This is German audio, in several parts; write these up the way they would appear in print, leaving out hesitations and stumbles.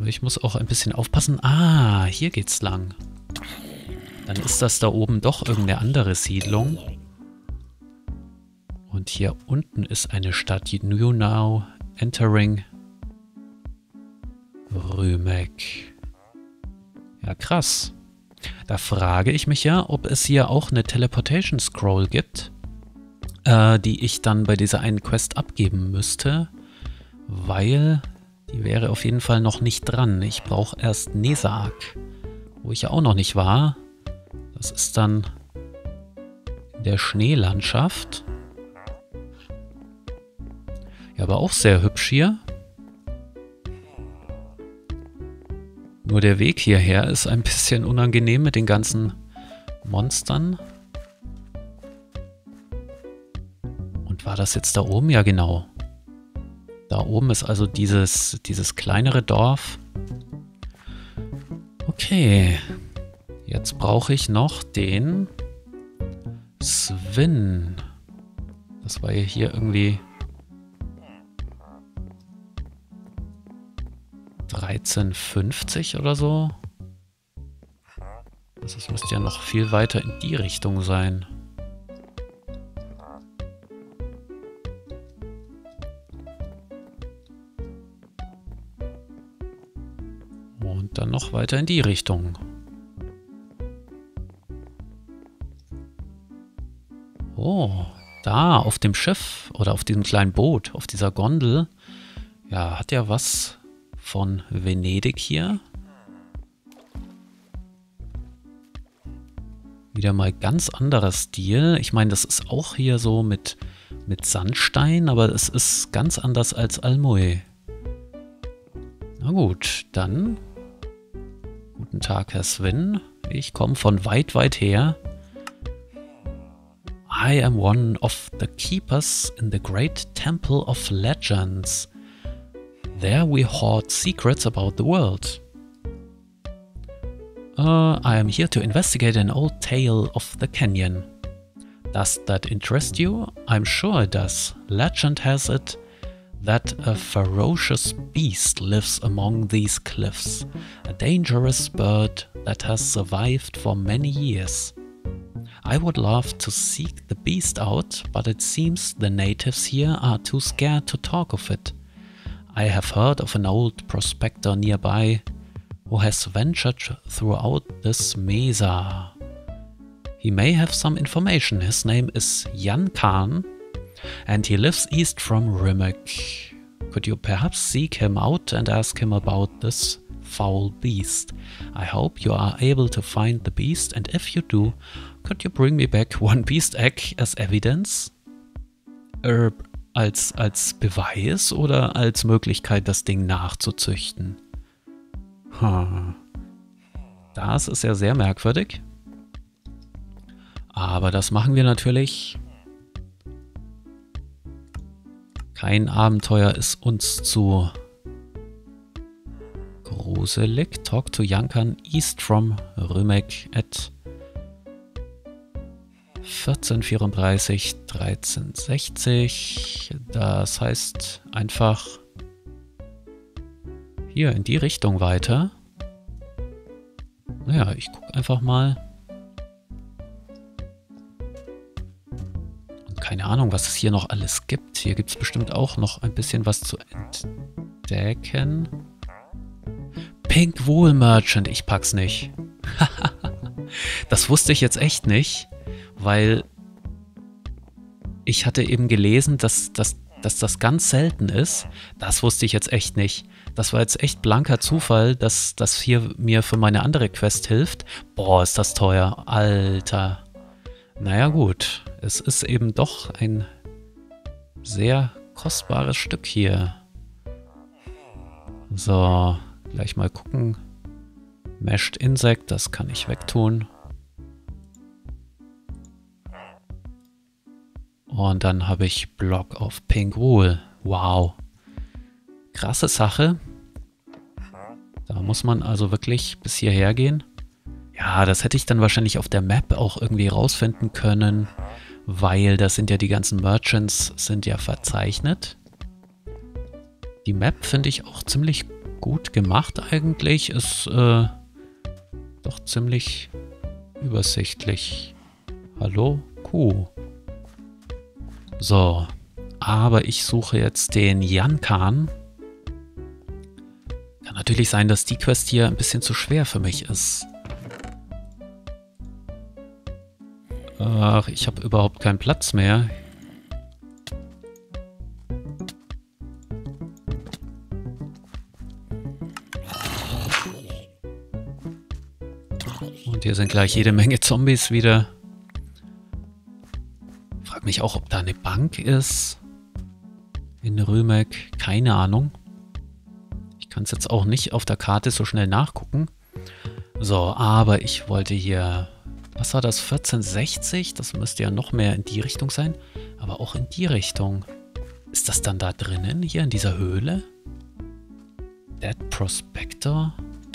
Aber ich muss auch ein bisschen aufpassen. Ah, hier geht's lang. Dann ist das da oben doch irgendeine andere Siedlung. Und hier unten ist eine Stadt. You now entering Rümek. Ja, krass. Da frage ich mich ja, ob es hier auch eine Teleportation Scroll gibt, die ich dann bei dieser einen Quest abgeben müsste, weil die wäre auf jeden Fall noch nicht dran. Ich brauche erst Nesak, wo ich ja auch noch nicht war. Das ist dann in der Schneelandschaft. Ja, aber auch sehr hübsch hier. Nur der Weg hierher ist ein bisschen unangenehm mit den ganzen Monstern. Und war das jetzt da oben? Ja, genau. Da oben ist also dieses kleinere Dorf. Okay. Jetzt brauche ich noch den Sven. Das war ja hier irgendwie 1350 oder so. Das müsste ja noch viel weiter in die Richtung sein. Und dann noch weiter in die Richtung. Oh, da auf dem Schiff oder auf diesem kleinen Boot, auf dieser Gondel. Ja, hat ja was von Venedig hier. Wieder mal ganz anderer Stil. Ich meine, das ist auch hier so mit Sandstein, aber es ist ganz anders als Almui. Na gut, dann guten Tag, Herr Sven. Ich komme von weit, weit her. I am one of the keepers in the great Temple of Legends. There we hoard secrets about the world. I am here to investigate an old tale of the canyon. Does that interest you? I'm sure it does. Legend has it that a ferocious beast lives among these cliffs. A dangerous bird that has survived for many years. I would love to seek the beast out, but it seems the natives here are too scared to talk of it. I have heard of an old prospector nearby who has ventured throughout this mesa. He may have some information. His name is Jan Khan, and he lives east from Rimek. Could you perhaps seek him out and ask him about this foul beast? I hope you are able to find the beast, and if you do, could you bring me back one beast egg as evidence? Als Beweis oder als Möglichkeit, das Ding nachzuzüchten? Das ist ja sehr merkwürdig. Aber das machen wir natürlich. Kein Abenteuer ist uns zu gruselig. Talk to Jankan east from Rümek at 1434 1360. Das heißt einfach hier in die Richtung weiter. Naja, ich gucke einfach mal. Und keine Ahnung, was es hier noch alles gibt. Hier gibt es bestimmt auch noch ein bisschen was zu entdecken. Pink Wool Merchant, ich pack's nicht. Das wusste ich jetzt echt nicht, weil ich hatte eben gelesen, dass das ganz selten ist. Das wusste ich jetzt echt nicht. Das war jetzt echt blanker Zufall, dass das hier mir für meine andere Quest hilft. Boah, ist das teuer. Alter. Naja gut, es ist eben doch ein sehr kostbares Stück hier. So, gleich mal gucken. Meshed Insect, das kann ich wegtun. Und dann habe ich Block of Pink Wool. Wow. Krasse Sache. Da muss man also wirklich bis hierher gehen. Ja, das hätte ich dann wahrscheinlich auf der Map auch irgendwie rausfinden können, weil das sind ja die ganzen Merchants, sind ja verzeichnet. Die Map finde ich auch ziemlich gut gemacht eigentlich. Ist doch ziemlich übersichtlich. Hallo, Kuh. So, aber ich suche jetzt den Yankan. Kann natürlich sein, dass die Quest hier ein bisschen zu schwer für mich ist. Ach, ich habe überhaupt keinen Platz mehr. Und hier sind gleich jede Menge Zombies wieder. Frag mich auch, ob da eine Bank ist. In Rümeck. Keine Ahnung. Ich kann es jetzt auch nicht auf der Karte so schnell nachgucken. So, aber ich wollte hier... Was war das? 1460? Das müsste ja noch mehr in die Richtung sein. Aber auch in die Richtung. Ist das dann da drinnen? Hier in dieser Höhle? Dead Prospector?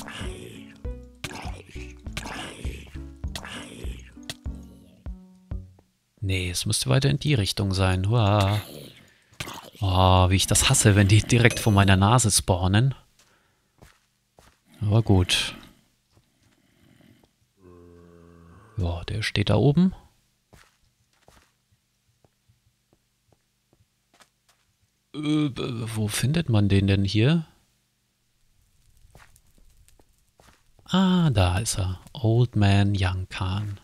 Nee, es müsste weiter in die Richtung sein. Uah. Oh, wie ich das hasse, wenn die direkt vor meiner Nase spawnen. Aber gut. Ja, der steht da oben. Wo findet man den denn hier? Ah, da ist er. Old Man Yankan.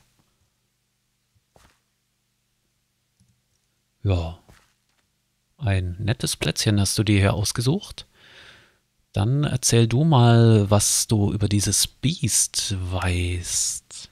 Ja. Ein nettes Plätzchen hast du dir hier ausgesucht. Dann erzähl du mal, was du über dieses Biest weißt.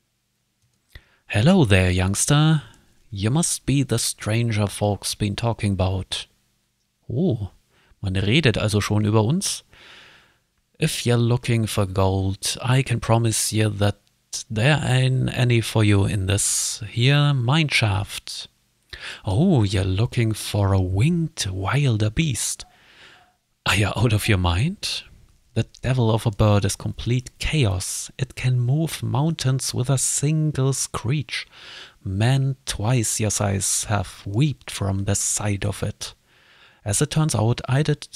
Hello there, youngster. You must be the stranger folks been talking about. Oh, man redet also schon über uns. If you're looking for gold, I can promise you that there ain't any for you in this here mine shaft. Oh, you're looking for a winged wilder beast. Are you out of your mind? The devil of a bird is complete chaos. It can move mountains with a single screech. Men twice your size have wept from the sight of it. As it turns out, I did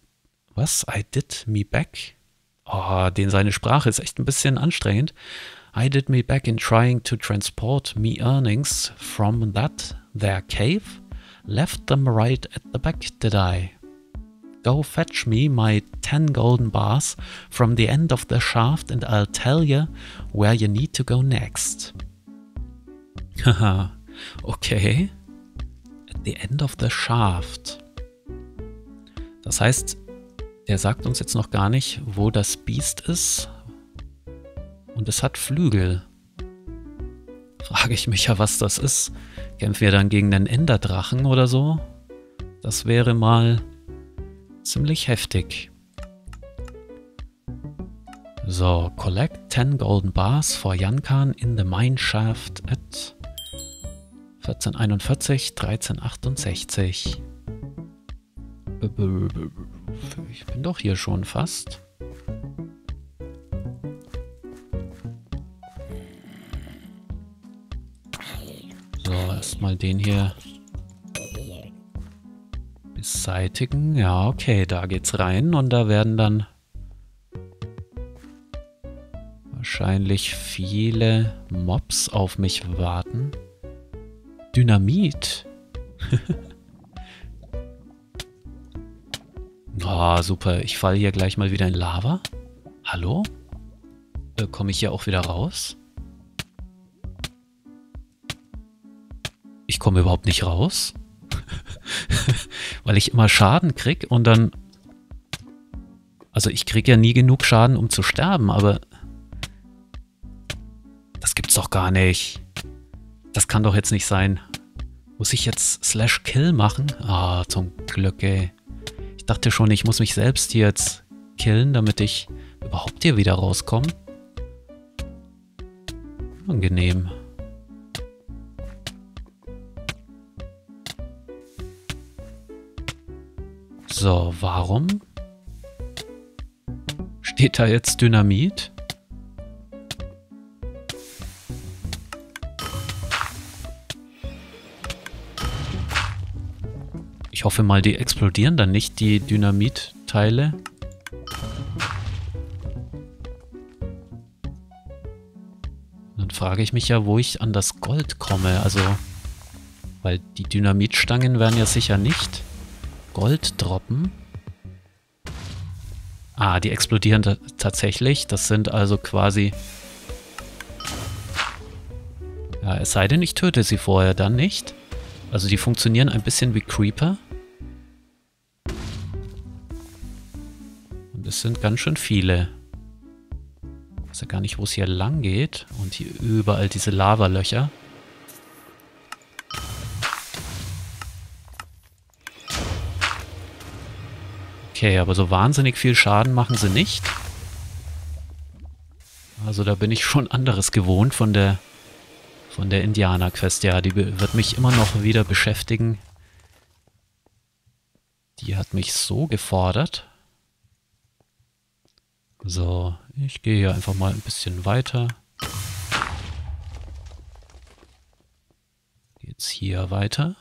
me back? Oh, seine Sprache ist echt ein bisschen anstrengend. I did me back in trying to transport me earnings from that there cave. Left them right at the back, did I? Go fetch me my 10 golden bars from the end of the shaft and I'll tell you where you need to go next. Haha, okay. At the end of the shaft. Das heißt, der sagt uns jetzt noch gar nicht, wo das Biest ist. Und es hat Flügel. Frage ich mich ja, was das ist. Kämpfen wir dann gegen einen Enderdrachen oder so? Das wäre mal ziemlich heftig. So, collect 10 golden bars for Yankan in the mine shaft at 1441, 1368. Ich bin doch hier schon fast. So, erstmal den hier beseitigen. Ja, okay, da geht's rein und da werden dann wahrscheinlich viele Mobs auf mich warten. Dynamit. Ah, super. Ich falle hier gleich mal wieder in Lava. Hallo? Komme ich hier auch wieder raus? Ich komme überhaupt nicht raus. Weil ich immer Schaden krieg und dann... Also ich krieg ja nie genug Schaden, um zu sterben, aber... Das gibt's doch gar nicht. Das kann doch jetzt nicht sein. Muss ich jetzt /kill machen? Ah, zum Glück, ey. Ich dachte schon, ich muss mich selbst hier jetzt killen, damit ich überhaupt hier wieder rauskomme. Angenehm. So, warum steht da jetzt Dynamit? Ich hoffe mal, die explodieren dann nicht, die Dynamitteile. frage ich mich ja, wo ich an das Gold komme. Also, weil die Dynamitstangen werden ja sicher nicht Gold droppen. Ah, die explodieren tatsächlich. Das sind also quasi... Ja, es sei denn, ich töte sie vorher, dann nicht. Also die funktionieren ein bisschen wie Creeper. Und es sind ganz schön viele. Ich weiß ja gar nicht, wo es hier lang geht. Und hier überall diese Lavalöcher. Okay, aber so wahnsinnig viel Schaden machen sie nicht. Also da bin ich schon anderes gewohnt von der Indianer-Quest. Ja, die wird mich immer noch wieder beschäftigen. Die hat mich so gefordert. So, ich gehe hier einfach mal ein bisschen weiter. Geht's hier weiter?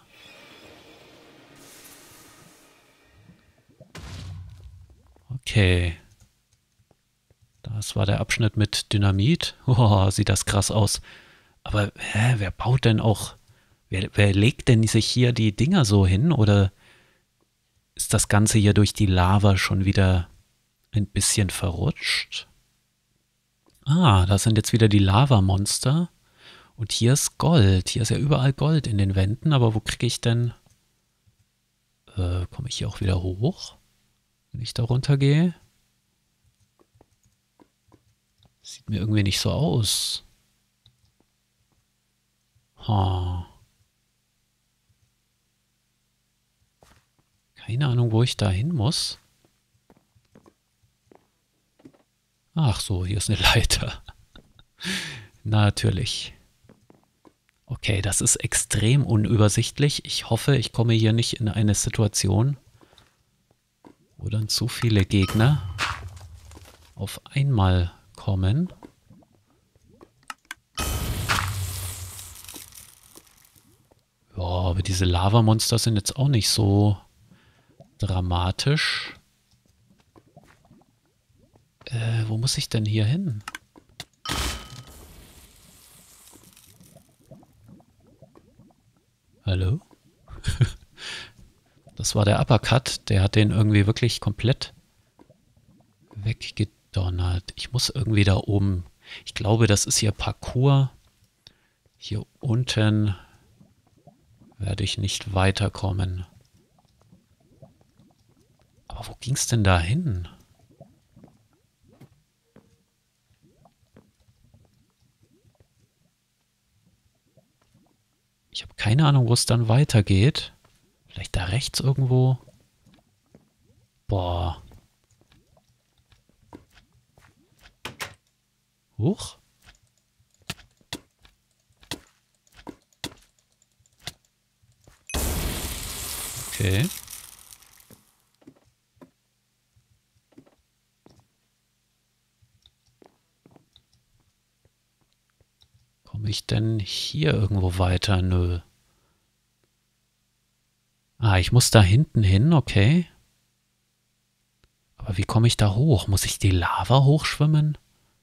Okay. Das war der Abschnitt mit Dynamit. Oh, sieht das krass aus. Aber wer baut denn auch... Wer legt denn sich hier die Dinger so hin? Oder ist das Ganze hier durch die Lava schon wieder ein bisschen verrutscht? Ah, da sind jetzt wieder die Lavamonster. Und hier ist Gold. Hier ist ja überall Gold in den Wänden. Aber wo kriege ich denn... komme ich hier auch wieder hoch? Wenn ich da runter gehe? Sieht mir irgendwie nicht so aus. Ha. Keine Ahnung, wo ich da hin muss. Ach so, hier ist eine Leiter. Natürlich. Okay, das ist extrem unübersichtlich. Ich hoffe, ich komme hier nicht in eine Situation, wo dann zu viele Gegner auf einmal kommen. Ja, aber diese Lavamonster sind jetzt auch nicht so dramatisch. Wo muss ich denn hier hin? Hallo? Das war der Uppercut. Der hat den irgendwie wirklich komplett weggedonnert. Ich muss irgendwie da oben... Ich glaube, das ist hier Parkour. Hier unten werde ich nicht weiterkommen. Aber wo ging es denn da hin? Ich habe keine Ahnung, wo es dann weitergeht. Vielleicht da rechts irgendwo? Boah. Huch. Okay. Komme ich denn hier irgendwo weiter? Nö. Ah, ich muss da hinten hin, okay. Aber wie komme ich da hoch? Muss ich die Lava hochschwimmen?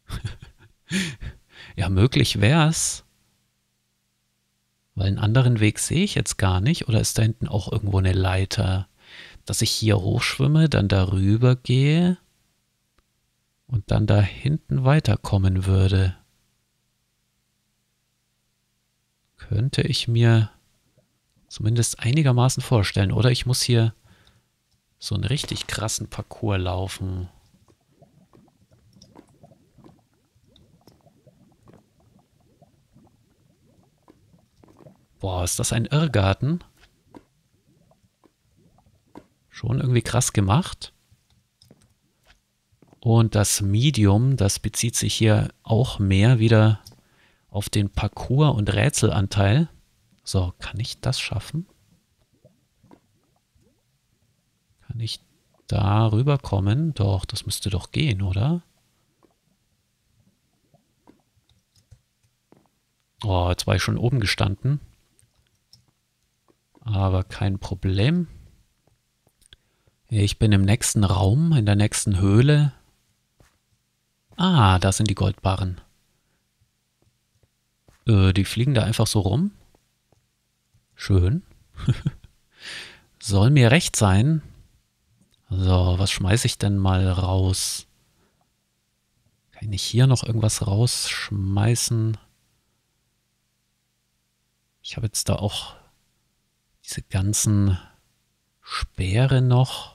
Ja, möglich wär's. Weil einen anderen Weg sehe ich jetzt gar nicht. Oder ist da hinten auch irgendwo eine Leiter? Dass ich hier hochschwimme, dann darüber gehe und dann da hinten weiterkommen würde. Könnte ich mir zumindest einigermaßen vorstellen. Oder ich muss hier so einen richtig krassen Parcours laufen. Boah, ist das ein Irrgarten? Schon irgendwie krass gemacht. Und das Medium, das bezieht sich hier auch mehr wieder auf den Parcours- und Rätselanteil. So, kann ich das schaffen? Kann ich da rüberkommen? Doch, das müsste doch gehen, oder? Oh, jetzt war ich schon oben gestanden. Aber kein Problem. Ich bin im nächsten Raum, in der nächsten Höhle. Ah, da sind die Goldbarren. Die fliegen da einfach so rum. Schön. Soll mir recht sein. So, was schmeiße ich denn mal raus? Kann ich hier noch irgendwas rausschmeißen? Ich habe jetzt da auch diese ganzen Speere noch.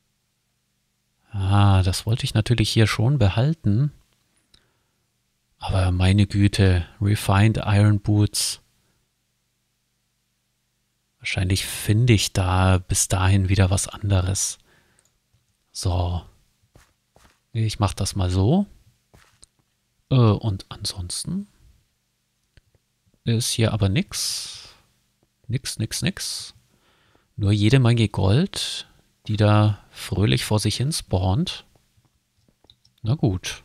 Ah, das wollte ich natürlich hier schon behalten. Aber meine Güte, Refined Iron Boots. Wahrscheinlich finde ich da bis dahin wieder was anderes. So. Ich mache das mal so. Und ansonsten ist hier aber nix. Nix. Nur jede Menge Gold, die da fröhlich vor sich hin spawnt. Na gut.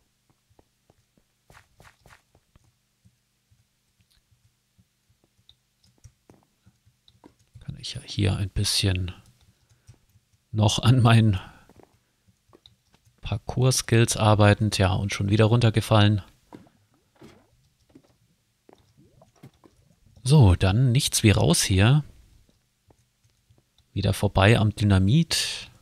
Kann ich ja hier ein bisschen noch an meinen Parcours-Skills arbeiten. Tja, und schon wieder runtergefallen. So, dann nichts wie raus hier. Wieder vorbei am Dynamit.